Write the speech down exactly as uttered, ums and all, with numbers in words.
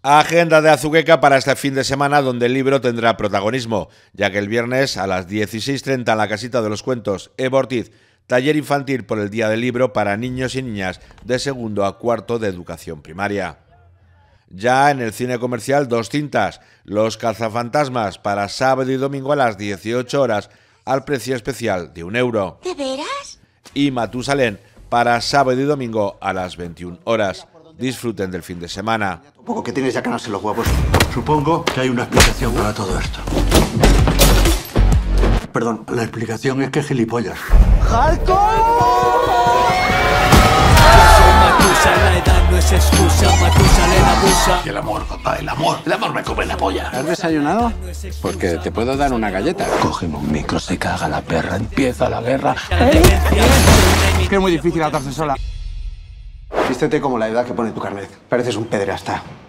Agenda de Azuqueca para este fin de semana, donde el libro tendrá protagonismo, ya que el viernes a las dieciséis treinta en la Casita de los Cuentos Eva Ortiz, taller infantil por el Día del Libro para niños y niñas de segundo a cuarto de educación primaria. Ya en el cine comercial, dos cintas, Los cazafantasmas para sábado y domingo a las dieciocho horas al precio especial de un euro. ¿De veras? Y Matusalén para sábado y domingo a las veintiuna horas. Disfruten del fin de semana. Poco que tienes ya canas en los huevos. Supongo que hay una explicación para todo esto. Perdón, la explicación es que gilipollas. La edad no es excusa, Matusalén abusa. Y el amor, papá, el amor. El amor me come la polla. ¿Has desayunado? Porque te puedo dar una galleta. Cógeme un micro, se caga la perra, empieza la guerra. Que es muy difícil atarse sola. Vístete como la edad que pone tu carnet. Pareces un pederasta.